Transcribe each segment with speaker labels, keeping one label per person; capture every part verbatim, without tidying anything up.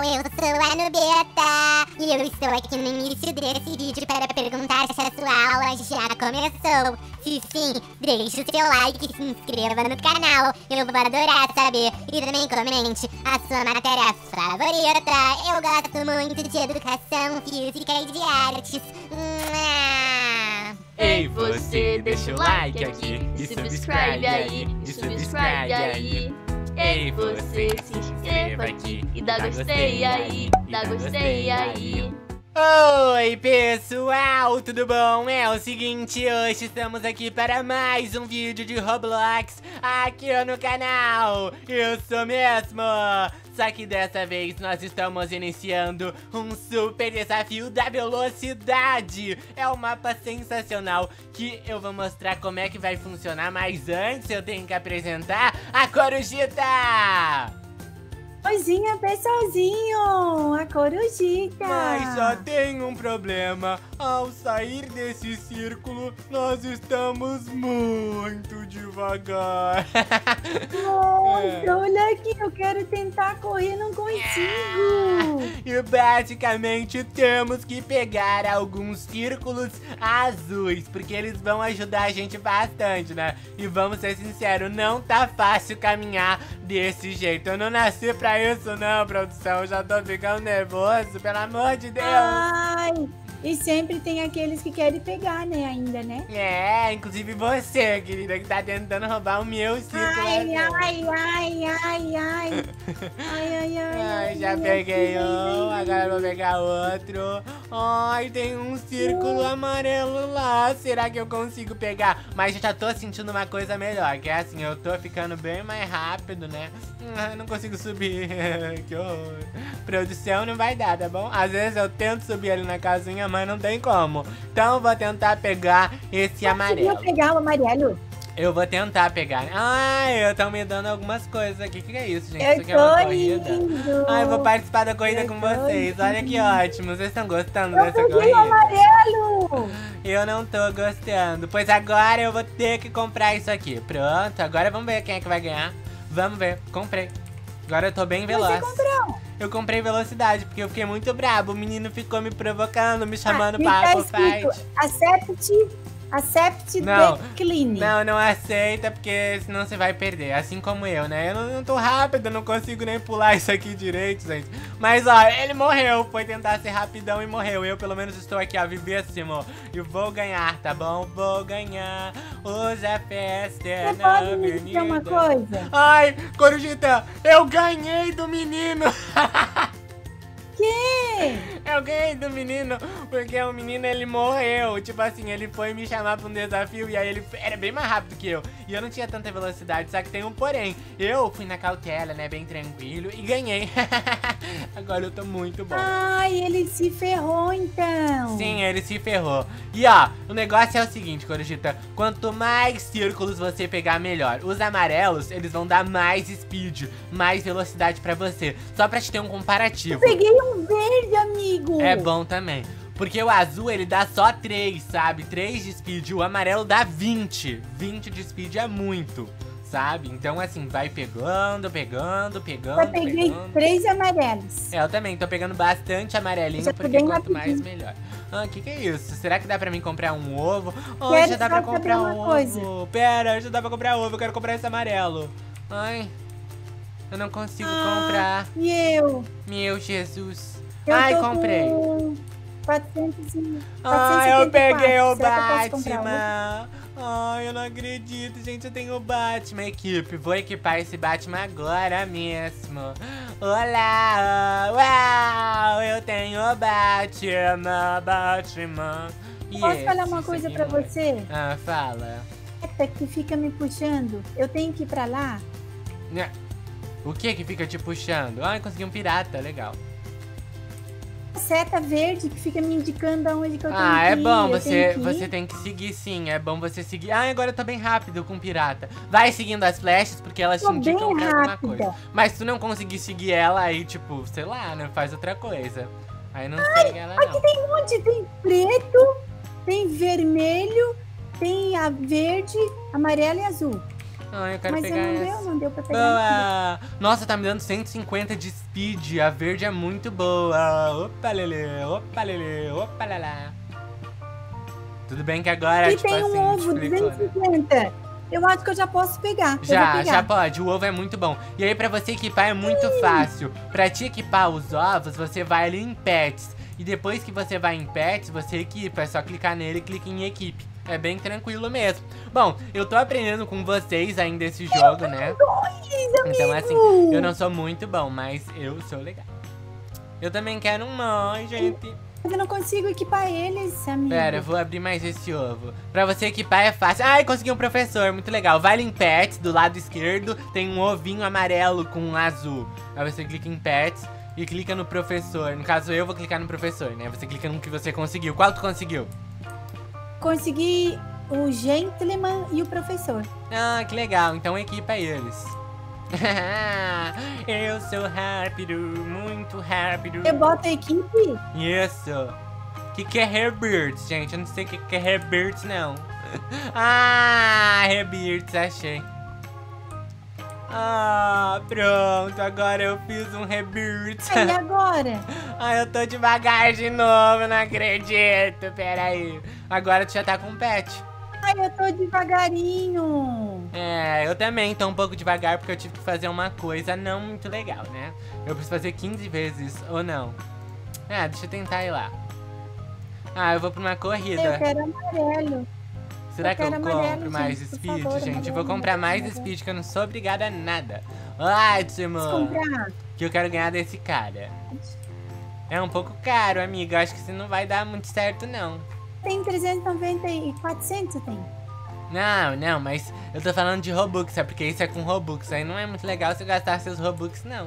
Speaker 1: pessoal, eu sou a Nubeta e eu estou aqui no início desse vídeo para perguntar se a sua aula já começou. Se sim, deixe o seu like e se inscreva no canal, eu vou adorar saber. E também comente a sua matéria favorita. Eu gosto muito de educação física e de artes.
Speaker 2: Ei você, deixa o like aqui e subscribe aí, e subscribe aí. Ei você, se inscreva aqui e dá gostei aí, dá gostei aí.
Speaker 3: Oi pessoal, tudo bom? É o seguinte, hoje estamos aqui para mais um vídeo de Roblox aqui no canal. Isso mesmo! Só que dessa vez nós estamos iniciando um super desafio da velocidade. É um mapa sensacional que eu vou mostrar como é que vai funcionar, mas antes eu tenho que apresentar a Corujita!
Speaker 4: Oizinha, pessoalzinho, a Corujita.
Speaker 3: Mas só tem um problema. Ao sair desse círculo, nós estamos muito devagar.
Speaker 4: Nossa,
Speaker 3: É.
Speaker 4: olha aqui, eu quero tentar correr, não consigo.
Speaker 3: E basicamente temos que pegar alguns círculos azuis, porque eles vão ajudar a gente bastante, né? E vamos ser sinceros, não tá fácil caminhar desse jeito. Eu não nasci pra isso não, produção. Eu já tô ficando nervoso, pelo amor de Deus.
Speaker 4: Ai, e sempre tem aqueles que querem pegar, né, ainda, né?
Speaker 3: É, inclusive você, querida, que tá tentando roubar o meu círculo
Speaker 4: Ai,
Speaker 3: azul.
Speaker 4: ai, ai, ai, ai. Ai, ai, ai.
Speaker 3: Ai, já
Speaker 4: ai,
Speaker 3: peguei
Speaker 4: ai,
Speaker 3: um,
Speaker 4: ai,
Speaker 3: agora eu vou pegar outro. Ai, tem um círculo amarelo lá. Será que eu consigo pegar? Mas eu já tô sentindo uma coisa melhor, que é assim, eu tô ficando bem mais rápido, né? Ah, não consigo subir. Que horror. Produção não vai dar, tá bom? Às vezes eu tento subir ali na casinha, mas não tem como. Então eu vou tentar pegar esse amarelo.
Speaker 4: Conseguiu pegar o amarelo?
Speaker 3: Eu vou tentar pegar. Ai, eu tô me dando algumas coisas aqui. O que, que é isso, gente?
Speaker 4: Eu
Speaker 3: Isso aqui é uma
Speaker 4: tô
Speaker 3: corrida?
Speaker 4: indo.
Speaker 3: Ai, eu vou participar da corrida
Speaker 4: Eu
Speaker 3: com
Speaker 4: tô
Speaker 3: vocês. Olha que ótimo. Vocês estão gostando
Speaker 4: Eu
Speaker 3: dessa
Speaker 4: peguei o
Speaker 3: corrida?
Speaker 4: amarelo.
Speaker 3: Eu não tô gostando. Pois agora eu vou ter que comprar isso aqui. Pronto, agora vamos ver quem é que vai ganhar. Vamos ver, comprei. Agora eu tô bem veloz.
Speaker 4: Você comprou?
Speaker 3: Eu comprei velocidade, porque eu fiquei muito brabo. O menino ficou me provocando, me chamando
Speaker 4: Aqui
Speaker 3: pra
Speaker 4: tá
Speaker 3: Apple
Speaker 4: escrito,
Speaker 3: Fight.
Speaker 4: Accept, accept
Speaker 3: Não,
Speaker 4: decline.
Speaker 3: Não, não aceita, porque senão você vai perder. Assim como eu, né? Eu não, não tô rápido, eu não consigo nem pular isso aqui direito, gente. Mas, ó, ele morreu. Foi tentar ser rapidão e morreu. Eu, pelo menos, estou aqui, ó, vivíssimo. E vou ganhar, tá bom? Vou ganhar. Hoje a festa é
Speaker 4: Você
Speaker 3: na
Speaker 4: pode me dizer uma
Speaker 3: avenida.
Speaker 4: coisa?
Speaker 3: Ai, Corujita, eu ganhei do menino.
Speaker 4: Que?
Speaker 3: Eu ganhei do menino, porque o menino, ele morreu. Tipo assim, ele foi me chamar pra um desafio e aí ele era bem mais rápido que eu. E eu não tinha tanta velocidade, só que tem um porém. Eu fui na cautela, né, bem tranquilo e ganhei. Agora eu tô muito bom.
Speaker 4: Ai, ele se ferrou então.
Speaker 3: Sim, ele se ferrou. E ó, o negócio é o seguinte, Corujita. Quanto mais círculos você pegar, melhor. Os amarelos, eles vão dar mais speed, mais velocidade pra você. Só pra te ter um comparativo.
Speaker 4: Eu peguei um verde, amigo.
Speaker 3: É bom também. Porque o azul, ele dá só três, sabe? três de speed. O amarelo dá vinte. vinte de speed é muito, sabe? Então, assim, vai pegando, pegando, pegando,
Speaker 4: Eu peguei
Speaker 3: pegando.
Speaker 4: três amarelos.
Speaker 3: É, eu também tô pegando bastante amarelinho,
Speaker 4: Já tô
Speaker 3: porque
Speaker 4: bem
Speaker 3: quanto mais,
Speaker 4: rapidinho.
Speaker 3: melhor. Ah, que que é isso? Será que dá pra mim comprar um ovo? Oh,
Speaker 4: Quero
Speaker 3: já dá
Speaker 4: só
Speaker 3: pra
Speaker 4: saber
Speaker 3: comprar
Speaker 4: uma
Speaker 3: um
Speaker 4: coisa.
Speaker 3: ovo. Pera, já dá pra comprar ovo. Eu quero comprar esse amarelo. Ai, eu não consigo
Speaker 4: Ah,
Speaker 3: comprar.
Speaker 4: E eu?
Speaker 3: Meu Jesus.
Speaker 4: Eu
Speaker 3: Ai,
Speaker 4: tô
Speaker 3: comprei.
Speaker 4: com quatrocentos e...
Speaker 3: Ah, eu peguei o
Speaker 4: Será que eu posso comprar
Speaker 3: Batman. Ai, eu não acredito, gente. Eu tenho o Batman, equipe. Vou equipar esse Batman agora mesmo. Olá, uau, eu tenho o Batman, Batman.
Speaker 4: um? Posso falar uma
Speaker 3: Yes,
Speaker 4: coisa
Speaker 3: isso
Speaker 4: pra
Speaker 3: aqui, amor.
Speaker 4: você?
Speaker 3: Ah, fala.
Speaker 4: Essa que fica me puxando, eu tenho que ir pra lá?
Speaker 3: Né? O que que fica te puxando? Ai, consegui um pirata, legal.
Speaker 4: A seta verde que fica me indicando aonde que eu tenho
Speaker 3: Ah,
Speaker 4: que
Speaker 3: é
Speaker 4: ir.
Speaker 3: bom,
Speaker 4: eu
Speaker 3: você,
Speaker 4: tenho que ir.
Speaker 3: você tem que seguir sim, é bom você seguir. Ah, agora eu tô bem rápido com pirata. Vai seguindo as flechas, porque elas te
Speaker 4: Tô
Speaker 3: indicam
Speaker 4: bem
Speaker 3: pra alguma
Speaker 4: rápida.
Speaker 3: coisa. Mas se tu não conseguir seguir ela, aí tipo, sei lá, né, faz outra coisa. Aí não segue ela
Speaker 4: Aqui
Speaker 3: não.
Speaker 4: tem um monte, tem preto, tem vermelho, tem a verde, amarelo e azul.
Speaker 3: Ai, eu quero
Speaker 4: Mas
Speaker 3: pegar
Speaker 4: não
Speaker 3: essa.
Speaker 4: deu, não deu pra pegar. nada.
Speaker 3: Boa! Nossa, tá me dando cento e cinquenta de speed. A verde é muito boa. Opa, lele, opa, lele, opa, lalá. Tudo bem que agora,
Speaker 4: E
Speaker 3: tipo
Speaker 4: tem um
Speaker 3: assim,
Speaker 4: ovo,
Speaker 3: multiplicou,
Speaker 4: duzentos
Speaker 3: né?
Speaker 4: e cinquenta. Eu acho que eu já posso pegar. eu
Speaker 3: Já,
Speaker 4: vou pegar.
Speaker 3: já pode. O ovo é muito bom. E aí, pra você equipar é muito fácil. Pra te equipar os ovos, você vai ali em Pets. E depois que você vai em Pets, você equipa. É só clicar nele e clicar em Equipe. É bem tranquilo mesmo. Bom, eu tô aprendendo com vocês ainda esse jogo, né? Então, assim, eu não sou muito bom, mas eu sou legal. Eu também quero um monte, gente.
Speaker 4: Mas eu não consigo equipar eles, amigo.
Speaker 3: Pera, eu vou abrir mais esse ovo. Pra você equipar é fácil. Ai, consegui um professor, muito legal. Vai ali em Pets, do lado esquerdo, tem um ovinho amarelo com um azul. Aí você clica em Pets e clica no professor. No caso, eu vou clicar no professor, né? Você clica no que você conseguiu. Qual tu conseguiu?
Speaker 4: Consegui o Gentleman e o professor.
Speaker 3: Ah, que legal. Então equipa eles. Eu sou rápido, muito rápido.
Speaker 4: Eu boto a equipe?
Speaker 3: Isso. Que que é Herbirds, gente? Eu não sei o que que é Herbirds, não. Ah, Herbirds, achei. Ah, pronto. Agora eu fiz um Herbirds.
Speaker 4: E agora?
Speaker 3: Ah, eu tô devagar de novo, não acredito. Pera aí. Agora tu já tá com um pet.
Speaker 4: Ai, eu tô devagarinho.
Speaker 3: É, eu também tô um pouco devagar porque eu tive que fazer uma coisa não muito legal, né? Eu preciso fazer quinze vezes, ou não? Ah, deixa eu tentar ir lá. Ah, eu vou pra uma corrida.
Speaker 4: Eu quero amarelo.
Speaker 3: Será
Speaker 4: eu
Speaker 3: que eu
Speaker 4: quero
Speaker 3: compro
Speaker 4: amarelo,
Speaker 3: mais
Speaker 4: gente, por
Speaker 3: speed,
Speaker 4: favor,
Speaker 3: gente? Eu vou
Speaker 4: amarelo,
Speaker 3: comprar mais
Speaker 4: amarelo.
Speaker 3: speed, que eu não sou obrigada a nada. Ótimo!
Speaker 4: Posso comprar?
Speaker 3: Que eu quero ganhar desse cara. É um pouco caro, amiga. Acho que isso não vai dar muito certo, não.
Speaker 4: Tem trezentos e noventa e quatrocentos, tem.
Speaker 3: Não, não, mas eu tô falando de Robux, é porque isso é com Robux. Aí não é muito legal você gastar seus Robux, não.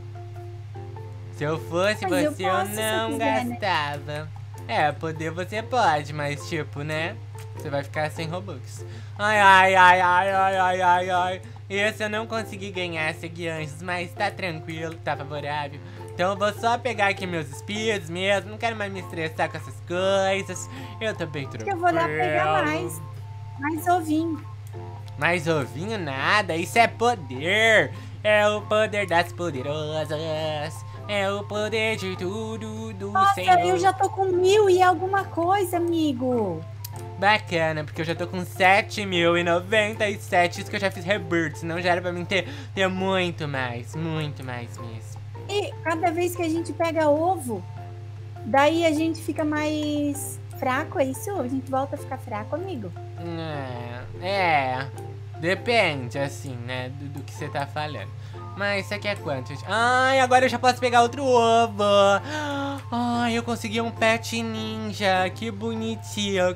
Speaker 3: Se eu fosse
Speaker 4: Mas eu
Speaker 3: você, eu,
Speaker 4: posso se eu
Speaker 3: não
Speaker 4: quiser, né?
Speaker 3: gastava. É, poder você pode, mas tipo, né? Você vai ficar sem Robux. Ai, ai, ai, ai, ai, ai, ai, ai. Esse eu não consegui ganhar, segui anjos, mas tá tranquilo, tá favorável. Então eu vou só pegar aqui meus speeds mesmo. Não quero mais me estressar com essas coisas. Eu tô bem tranquilo.
Speaker 4: Eu vou lá pegar mais. Mais ovinho.
Speaker 3: Mais ovinho nada, isso é poder. É o poder das poderosas. É o poder de tudo do
Speaker 4: Nossa,
Speaker 3: Senhor.
Speaker 4: eu já tô com mil e alguma coisa, amigo.
Speaker 3: Bacana, porque eu já tô com sete mil e noventa e sete. Isso que eu já fiz rebirth, senão já era pra mim ter, ter muito mais, muito mais mesmo.
Speaker 4: E cada vez que a gente pega ovo, daí a gente fica mais fraco, é isso? A gente volta a ficar fraco, amigo?
Speaker 3: É, é, depende, assim, né, do, do que você tá falando. Mas isso aqui é quanto? Ai, agora eu já posso pegar outro ovo. Ai, eu consegui um pet ninja, que bonitinho.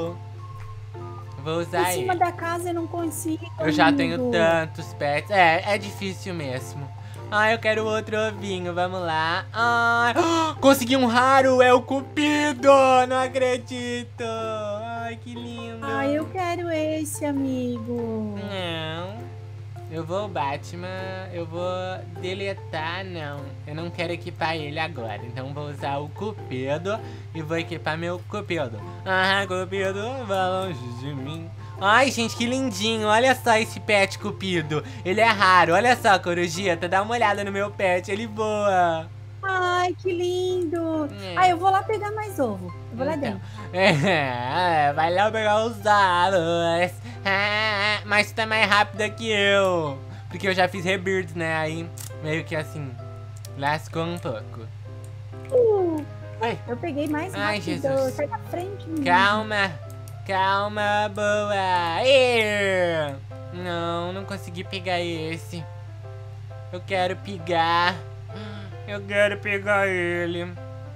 Speaker 3: Vou usar
Speaker 4: Em cima
Speaker 3: ele.
Speaker 4: da casa eu não consigo,
Speaker 3: Eu já
Speaker 4: amigo.
Speaker 3: tenho tantos pets. É, é difícil mesmo. Ai, eu quero outro ovinho, vamos lá. Ai, consegui um raro, é o Cupido. Não acredito. Ai, que lindo.
Speaker 4: Ai, eu quero esse, amigo.
Speaker 3: Não. Eu vou Batman, eu vou deletar, não. Eu não quero equipar ele agora. Então vou usar o Cupido e vou equipar meu Cupido. Ah, Cupido, vá longe de mim. Ai, gente, que lindinho. Olha só esse pet Cupido. Ele é raro. Olha só, Corujita, dá uma olhada no meu pet. Ele voa.
Speaker 4: Ai, que lindo.
Speaker 3: É.
Speaker 4: Ai, eu vou lá pegar mais ovo. Eu vou lá
Speaker 3: Então,
Speaker 4: dentro.
Speaker 3: É, vai lá pegar os dados. Ah, mas tu tá mais rápida que eu. Porque eu já fiz rebirth, né? Aí meio que assim, lascou um pouco.
Speaker 4: Uh,
Speaker 3: Ai,
Speaker 4: eu peguei mais
Speaker 3: Ai,
Speaker 4: rápido.
Speaker 3: Jesus.
Speaker 4: Sai da frente, menino.
Speaker 3: calma. Calma, boa. Ê! Não, não consegui pegar esse. Eu quero pegar. Eu quero pegar ele.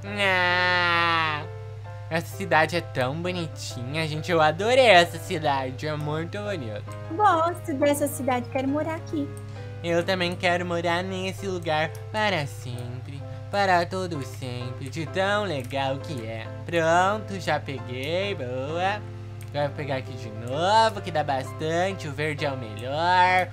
Speaker 3: Ah, essa cidade é tão bonitinha, gente. Eu adorei essa cidade. É muito bonita.
Speaker 4: Gosto dessa cidade, quero morar aqui.
Speaker 3: Eu também quero morar nesse lugar para sempre. Para todo sempre. De tão legal que é. Pronto, já peguei. Boa. Vai pegar aqui de novo, que dá bastante. O verde é o melhor.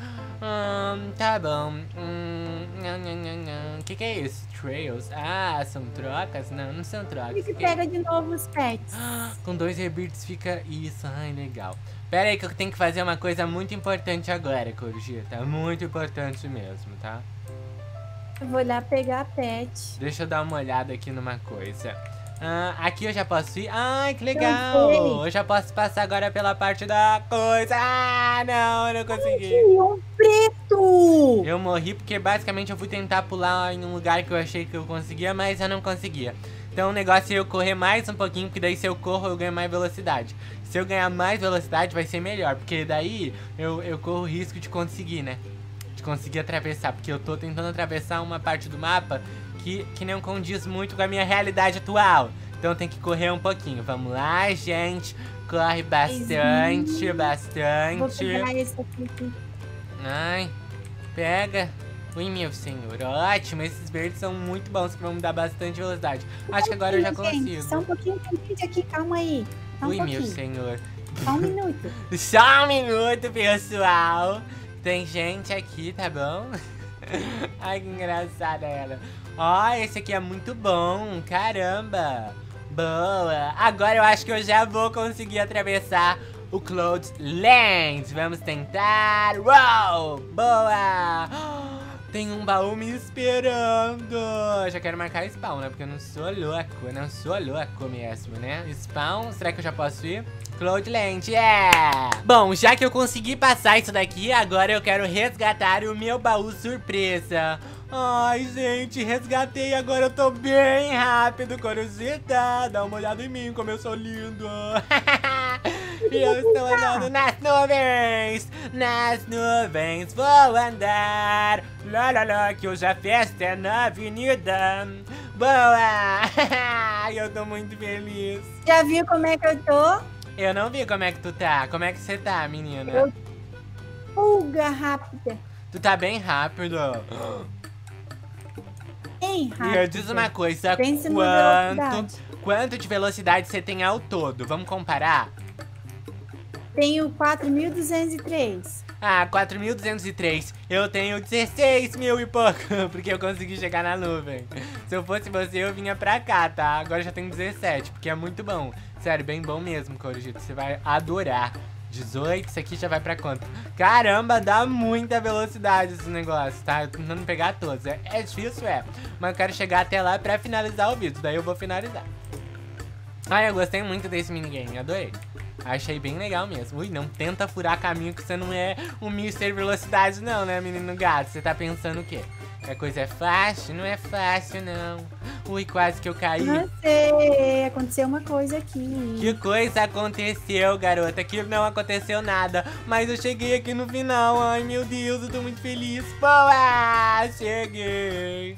Speaker 3: Hum, tá bom. Hum, não, não, não, não. O que que é isso? Trails? Ah, são trocas? Não, não são trocas.
Speaker 4: E que
Speaker 3: Que-
Speaker 4: pega de novo os pets.
Speaker 3: Com dois rebirths fica isso. Ai, legal. Pera aí que eu tenho que fazer uma coisa muito importante agora, Corujita. Muito importante mesmo, tá?
Speaker 4: Eu vou lá pegar a pet.
Speaker 3: Deixa eu dar uma olhada aqui numa coisa. Ah, aqui eu já posso ir? Ai, que
Speaker 4: sei.
Speaker 3: legal! Eu já posso passar agora pela parte da coisa. Ah, não, eu não consegui.
Speaker 4: Ih, um preto!
Speaker 3: Eu morri porque basicamente eu fui tentar pular em um lugar que eu achei que eu conseguia, mas eu não conseguia. Então o negócio é eu correr mais um pouquinho, porque daí se eu corro eu ganho mais velocidade. Se eu ganhar mais velocidade vai ser melhor, porque daí eu, eu corro o risco de conseguir, né? De conseguir atravessar, porque eu tô tentando atravessar uma parte do mapa que, que não condiz muito com a minha realidade atual. Então tem que correr um pouquinho. Vamos lá, gente. Corre bastante,
Speaker 4: Vou
Speaker 3: bastante.
Speaker 4: pegar esse aqui.
Speaker 3: Ai, pega. Ui, meu senhor, ótimo. Esses verdes são muito bons, que vão me dar bastante velocidade. Acho que agora eu já
Speaker 4: Gente,
Speaker 3: consigo.
Speaker 4: Só um pouquinho de aqui, calma aí. Só um
Speaker 3: Ui, meu
Speaker 4: pouquinho.
Speaker 3: senhor.
Speaker 4: Só um minuto.
Speaker 3: Só um minuto, pessoal. Tem gente aqui, tá bom? Ai, que engraçada ela. Ó, esse aqui é muito bom. Caramba. Boa. Agora eu acho que eu já vou conseguir atravessar o Cloud Land. Vamos tentar. Uou! Boa! Tem um baú me esperando. Já quero marcar spawn, né? Porque eu não sou louco. Eu não sou louco mesmo, né? Spawn, será que eu já posso ir? Cloudland, yeah! Bom, já que eu consegui passar isso daqui, agora eu quero resgatar o meu baú surpresa. Ai, gente, resgatei, agora eu tô bem rápido, Corujita. Dá uma olhada em mim, como eu sou lindo. Eu estou andando nas nuvens, nas nuvens vou andar. Lá, lá, lá, que hoje a festa é na avenida. Boa! Eu tô muito feliz.
Speaker 4: Já viu como é que eu tô?
Speaker 3: Eu não vi como é que tu tá. Como é que você tá, menina?
Speaker 4: Eu- Pulga rápida.
Speaker 3: Tu tá bem rápido.
Speaker 4: Bem
Speaker 3: E
Speaker 4: rápida.
Speaker 3: eu diz uma coisa,
Speaker 4: Pense na
Speaker 3: quanto,
Speaker 4: velocidade.
Speaker 3: quanto de velocidade você tem ao todo? Vamos comparar?
Speaker 4: Tenho quatro mil duzentos e três.
Speaker 3: Ah, quatro mil duzentos e três. Eu tenho dezesseis mil e pouco, porque eu consegui chegar na nuvem. Se eu fosse você, eu vinha pra cá, tá? Agora eu já tenho dezessete, porque é muito bom. Sério, bem bom mesmo, Corujito. Você vai adorar. dezoito, isso aqui já vai pra quanto? Caramba, dá muita velocidade esse negócio, tá? Eu tô tentando pegar todos. É, é difícil, é. Mas eu quero chegar até lá pra finalizar o vídeo. Daí eu vou finalizar. Ai, eu gostei muito desse minigame, adorei. Achei bem legal mesmo. Ui, não tenta furar caminho que você não é um mister Velocidade não, né, menino gato? Você tá pensando o quê? Que a coisa é fácil? Não é fácil, não. Ui, quase que eu caí.
Speaker 4: Não sei, aconteceu uma coisa aqui.
Speaker 3: Que coisa aconteceu, garota? Que não aconteceu nada. Mas eu cheguei aqui no final. Ai, meu Deus, eu tô muito feliz. Boa! Cheguei.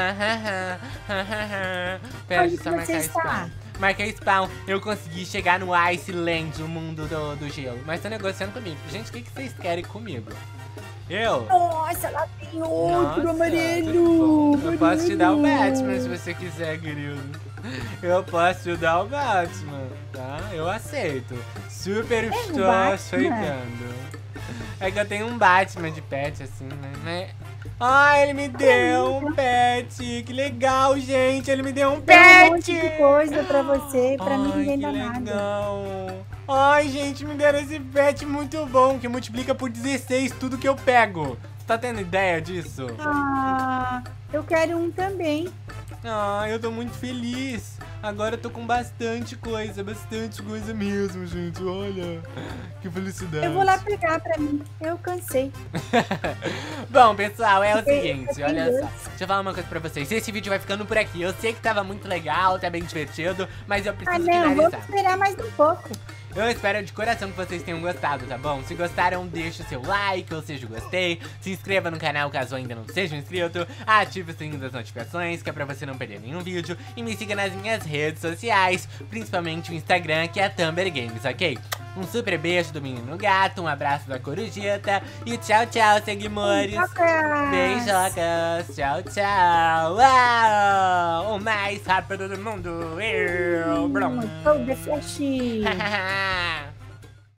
Speaker 3: Pera,
Speaker 4: Onde
Speaker 3: deixa eu só
Speaker 4: que
Speaker 3: marcar
Speaker 4: você está?
Speaker 3: spawn. Marquei spawn. Eu consegui chegar no Iceland, o mundo do, do gelo. Mas tô negociando comigo. Gente, o que, que vocês querem comigo? Eu?
Speaker 4: Nossa, lá tem outro
Speaker 3: Nossa,
Speaker 4: amarelo.
Speaker 3: tudo bom. Eu posso te dar o
Speaker 4: amarelo.
Speaker 3: Batman se você quiser, querido. Eu posso te dar o Batman, tá? Eu aceito. Super
Speaker 4: É, o
Speaker 3: estou
Speaker 4: Batman?
Speaker 3: aceitando. É que eu tenho um Batman de pet, assim, né? Mas... Ai, ele me deu um pet. Que legal, gente. Ele me deu um
Speaker 4: Tem um
Speaker 3: pet.
Speaker 4: monte de coisa pra você, pra mim
Speaker 3: Ai,
Speaker 4: ninguém
Speaker 3: que
Speaker 4: dá nada.
Speaker 3: legal. Ai, gente, me deram esse pet muito bom, que multiplica por dezesseis tudo que eu pego. Você tá tendo ideia disso?
Speaker 4: Ah, eu quero um também.
Speaker 3: Ah, eu tô muito feliz. Agora eu tô com bastante coisa, bastante coisa mesmo, gente. Olha, que felicidade.
Speaker 4: Eu vou lá pegar pra mim. Eu cansei.
Speaker 3: Bom, pessoal, é o
Speaker 4: Eu-
Speaker 3: seguinte,
Speaker 4: eu
Speaker 3: olha
Speaker 4: tenho
Speaker 3: só. Deixa eu falar uma coisa pra vocês. Esse vídeo vai ficando por aqui. Eu sei que tava muito legal, tá bem divertido, mas eu
Speaker 4: Ah,
Speaker 3: preciso
Speaker 4: não, vamos
Speaker 3: finalizar.
Speaker 4: esperar mais um pouco.
Speaker 3: Eu espero de coração que vocês tenham gostado, tá bom? Se gostaram, deixa o seu like, ou seja, o gostei. Se inscreva no canal caso ainda não seja inscrito. Ative o sininho das notificações, que é pra você não perder nenhum vídeo. E me siga nas minhas redes sociais, principalmente o Instagram, que é Thumber Games, ok? Um super beijo do menino gato, um abraço da Corujita. E tchau, tchau, seguimores.
Speaker 4: Beijocas.
Speaker 3: Beijocas. Tchau, tchau. Uau! O mais rápido do mundo. Eu. Blum.
Speaker 4: Hum, sou The Flash.
Speaker 3: Hahaha.